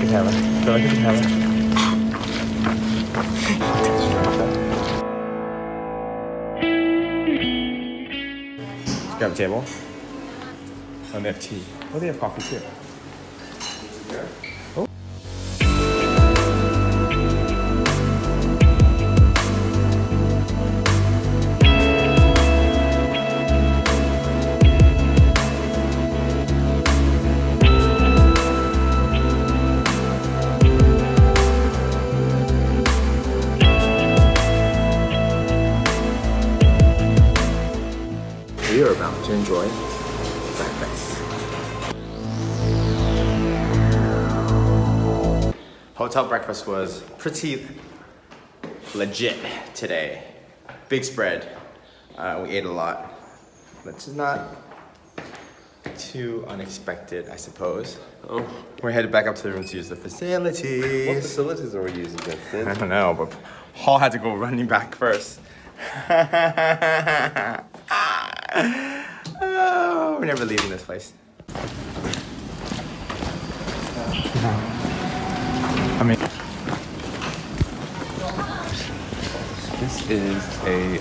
camera. Go look at the camera. Grab a table. Oh, they have tea. Oh, they have coffee too. Oh. We are about to enjoy breakfast. Hotel breakfast was pretty legit today. Big spread. We ate a lot, which is not too unexpected, I suppose. Oh. We're headed back up to the room to use the facilities. What facilities are we using, Vincent? I don't know, but Paul had to go running back first. Oh, we're never leaving this place. I mean, This is a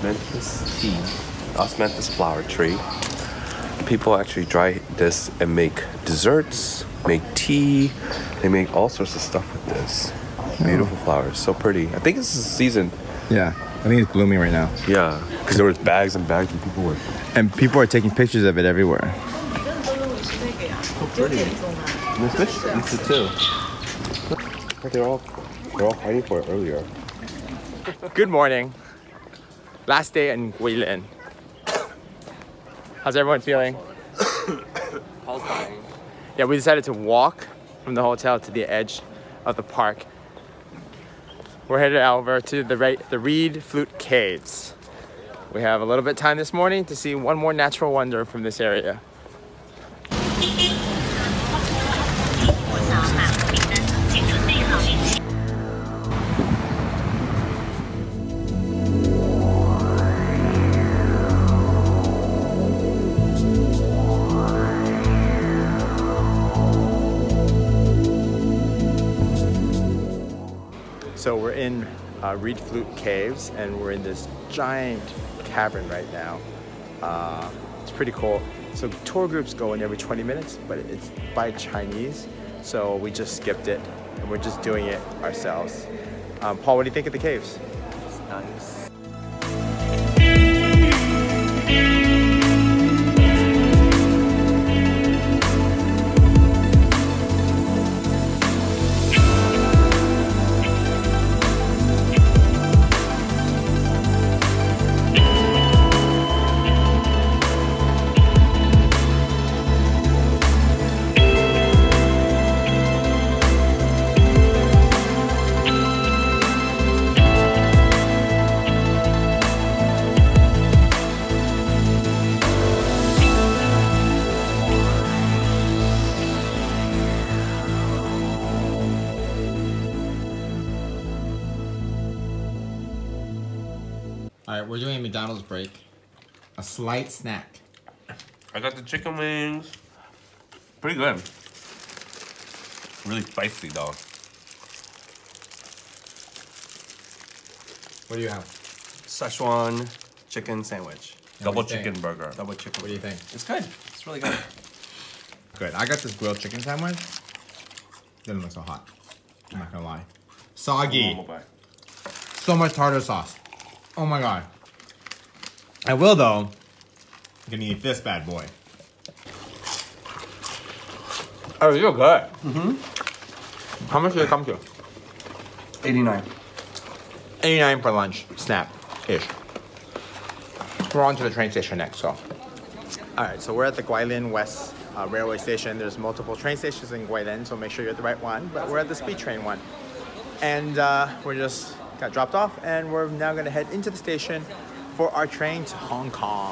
osmanthus flower tree. People actually dry this and make desserts, make tea. They make all sorts of stuff with this. Beautiful flowers, so pretty. I think this is the season. yeah, I think it's blooming right now. Yeah, because there was bags and bags and people were. And people are taking pictures of it everywhere. So pretty. And this fish eats it too. Like they're all fighting for it earlier. Good morning. Last day in Guilin. How's everyone feeling? Paul's dying. Yeah, we decided to walk from the hotel to the edge of the park. We're headed over to the Reed Flute Caves. We have a little bit of time this morning to see one more natural wonder from this area. So we're in Reed Flute Caves, and we're in this giant cavern right now. It's pretty cool. So tour groups go in every 20 minutes, but it's by Chinese, so we just skipped it, and we're just doing it ourselves. Paul, what do you think of the caves? It's nice. All right, we're doing a McDonald's break. A slight snack. I got the chicken wings. Pretty good. Really spicy though. What do you have? Szechuan chicken sandwich. Double do you chicken think? burger. Double chicken. What do you think? It's good. It's really good. Good. I got this grilled chicken sandwich. Didn't look so hot. I'm not gonna lie. Soggy. So much tartar sauce. Oh my god. I will though. I'm gonna eat this bad boy. Oh, you're good. Mm-hmm. How much did it come to? 89. 89 for lunch. Snap-ish. We're on to the train station next, so. Alright, so we're at the Guilin West railway station. There's multiple train stations in Guilin, so make sure you're at the right one. But we're at the speed train one. And we're just got dropped off, and we're now gonna head into the station for our train to Hong Kong.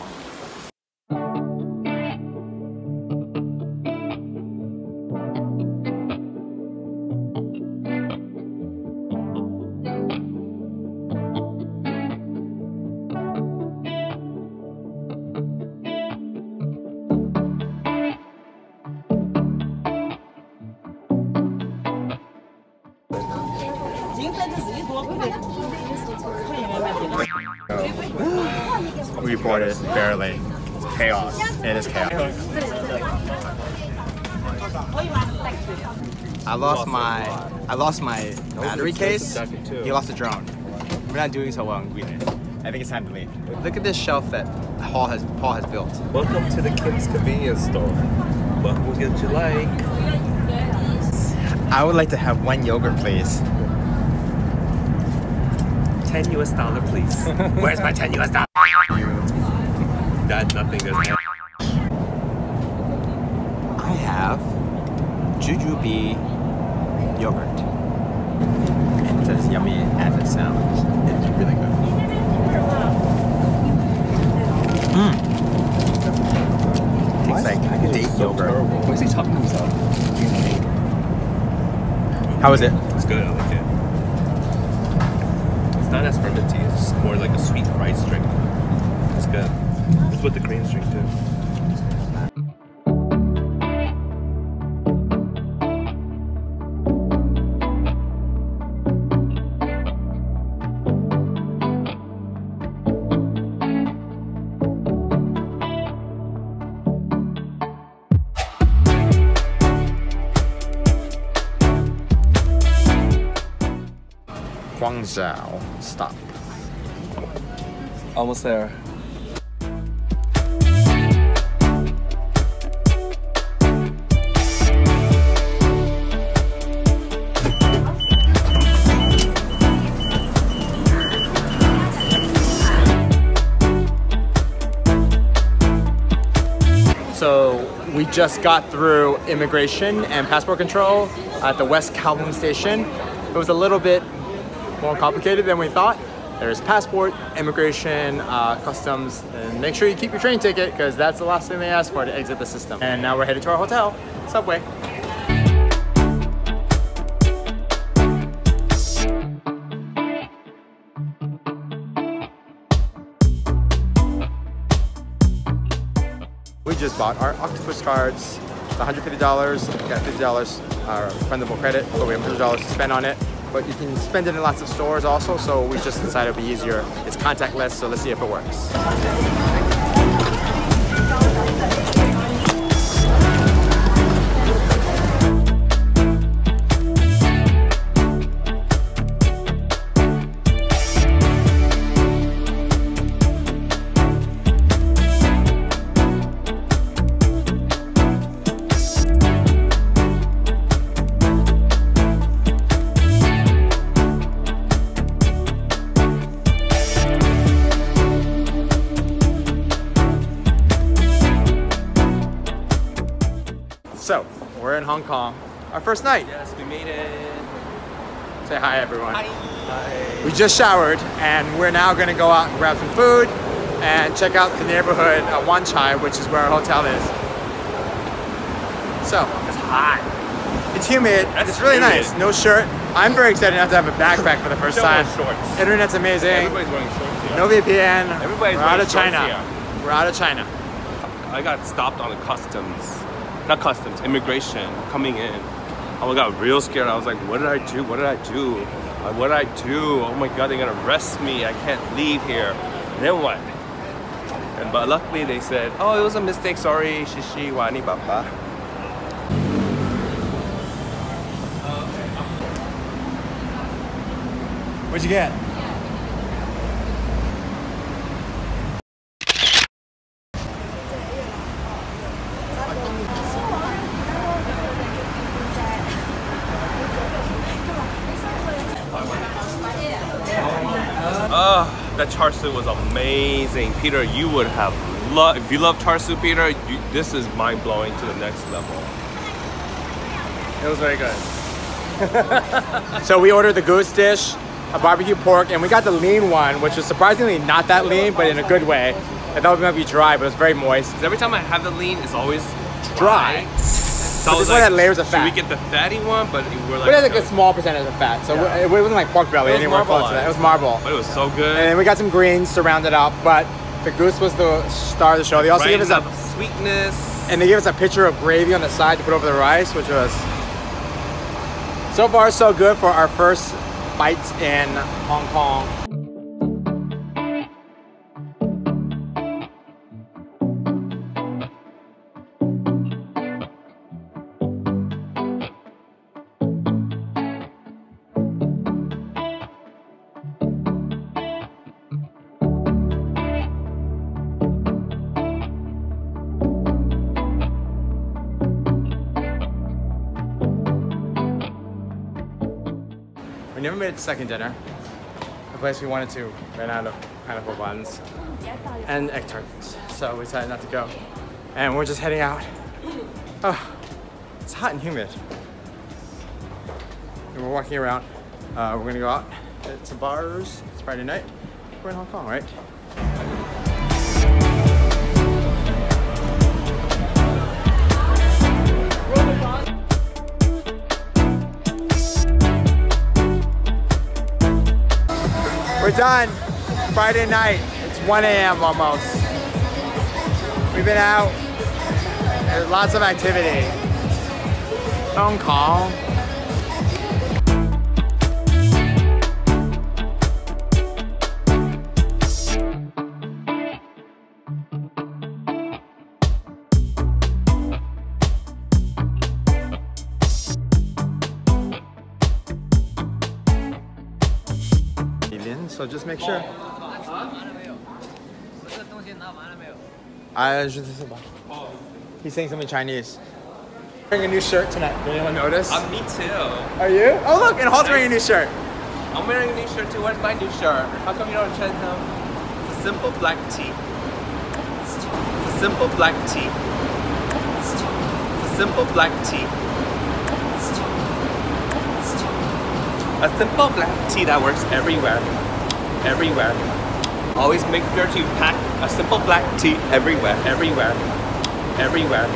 We boarded barely. It's chaos. It is chaos. I lost my battery case. He lost a drone. We're not doing so well in Guilin. I think it's time to leave. Look at this shelf that Paul has built. Welcome to the KAM'S convenience store. What will get you like? I would like to have one yogurt, please. $10 US, please. Where's my $10 US? That's nothing. I have jujube yogurt. It's as yummy as it sounds. It's really good. Tastes like date yogurt. Why is he talking to himself? How is it? It's good. I like it. It's not as fermenty. It's just more like a sweet rice drink. It's good. It's with the Koreans drink too. Guangzhou stop. Almost there. So we just got through immigration and passport control at the West Kowloon station. It was a little bit more complicated than we thought. There's passport, immigration, customs, and make sure you keep your train ticket because that's the last thing they ask for to exit the system. And now we're headed to our hotel, Subway. We just bought our octopus cards. It's $150. We got $50 refundable credit, but we have $100 to spend on it. But you can spend it in lots of stores also, so we just decided it'd be easier. It's contactless, so let's see if it works. So, we're in Hong Kong. Our first night. Yes, we made it. Say hi, everyone. Hi. We just showered, and we're now gonna go out and grab some food and check out the neighborhood of Wan Chai, which is where our hotel is. So, It's hot. it's humid. It's really nice. No shirt. I'm very excited not to have a backpack for the first time. Shorts. Internet's amazing. Everybody's wearing shorts here. No VPN. Everybody's We're out wearing of China. shorts here. We're out of China. I got stopped on the immigration coming in. I got real scared. I was like, what did I do? What did I do? What did I do? Oh my God, they're gonna arrest me. I can't leave here. And then what? But luckily they said, oh, it was a mistake. Sorry, shishi wani papa. What'd you get? That char siu was amazing. Peter, you would have loved, if you love char siu, Peter, this is mind-blowing to the next level. It was very good. So we ordered the goose dish, a barbecue pork, and we got the lean one, which was surprisingly not that lean, but in a good way. I thought it might be dry, but it was very moist. Because every time I have the lean, it's always Dry. So But this one had layers of fat. Should we get the fatty one? But we're like, But it had like a small percentage of fat, so it wasn't like pork belly It was anywhere close to that. It was marble. But it was so good. And then we got some greens to round it up, but the goose was the star of the show. They also gave us a sweetness. And they gave us a pitcher of gravy on the side to put over the rice, which was so far so good for our first bites in Hong Kong. We never made it to second dinner. The place we wanted to ran out of pineapple buns and egg tarts, so we decided not to go. And we're just heading out. Oh, it's hot and humid. And we're walking around. We're gonna go out at some bars. It's Friday night. We're in Hong Kong, right? We're done. Friday night. It's 1 a.m. almost. We've been out. There's lots of activity. Hong Kong. Guilin, so just make sure. He's saying something Chinese. Wearing a new shirt tonight. Did anyone notice? Me too. Are you? Oh look, and Halt's wearing a new shirt. I'm wearing a new shirt too. Where's my new shirt? How come you don't check him? It's a simple black tee. It's a simple black tee. It's a simple black tee. A simple black tee that works everywhere. Everywhere. Always make sure to pack a simple black tee everywhere. Everywhere. Everywhere.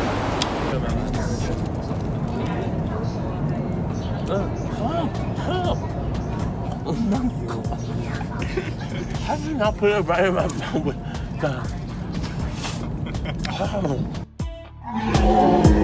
Oh my God. How did you not put it right in my mouth? God. Oh.